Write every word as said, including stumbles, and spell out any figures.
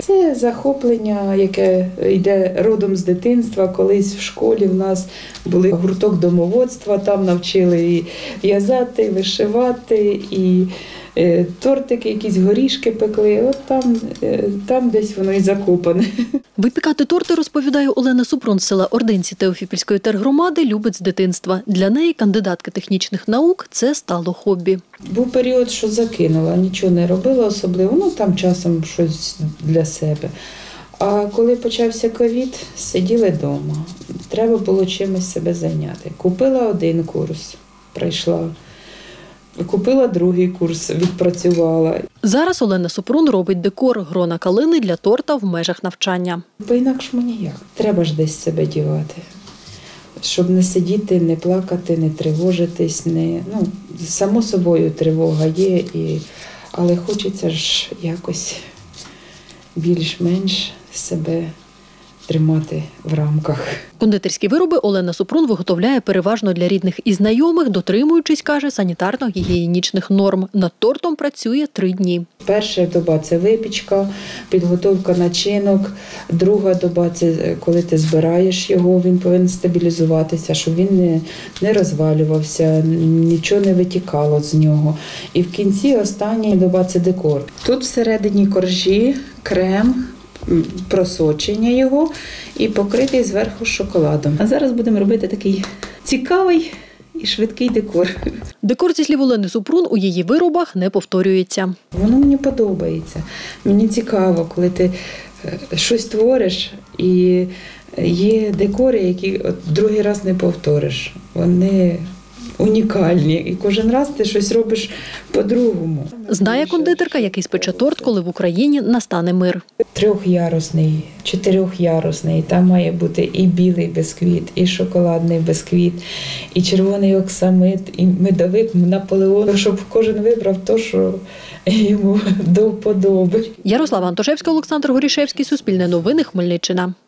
Це захоплення, яке йде родом з дитинства. Колись в школі в нас були гурток домоводства, там навчили і в'язати, і вишивати, і тортики, якісь горішки пекли. От там, там десь воно і закопане. Випікати торти, розповідає Олена Супрун з села Ординці Теофіпільської тергромади, любить з дитинства. Для неї, кандидатки технічних наук, це стало хобі. Був період, що закинула, нічого не робила особливо, ну там часом щось для себе. А коли почався ковід, сиділи вдома. Треба було чимось себе зайняти. Купила один курс, пройшла. Купила другий курс, відпрацювала. Зараз Олена Супрун робить декор грона калини для торта в межах навчання. По-інакшому ніяк. Треба ж десь себе дівати. Щоб не сидіти, не плакати, не тривожитись. Не... Ну, само собою тривога є, і... але хочеться ж якось більш-менш себе тримати в рамках. Кондитерські вироби Олена Супрун виготовляє переважно для рідних і знайомих, дотримуючись, каже, санітарно-гігієнічних норм. Над тортом працює три дні. Перша доба – це випічка, підготовка начинок. Друга доба – це коли ти збираєш його, він повинен стабілізуватися, щоб він не, не розвалювався, нічого не витікало з нього. І в кінці остання доба – це декор. Тут всередині коржі, крем, просочення його і покритий зверху шоколадом. А зараз будемо робити такий цікавий і швидкий декор. Декор, зі слів Олени Супрун, у її виробах не повторюється. Воно мені подобається. Мені цікаво, коли ти щось твориш і є декори, які от другий раз не повториш. Вони унікальні. І кожен раз ти щось робиш по-другому. Знає кондитерка, який спече торт, коли в Україні настане мир. Трьохярусний, чотирьохярусний. Там має бути і білий бисквіт, і шоколадний бисквіт, і червоний оксамит, і медовик Наполеон, щоб кожен вибрав те, що йому до вподоби. Ярослава Антошевська, Олександр Горішевський, Суспільне новини, Хмельниччина.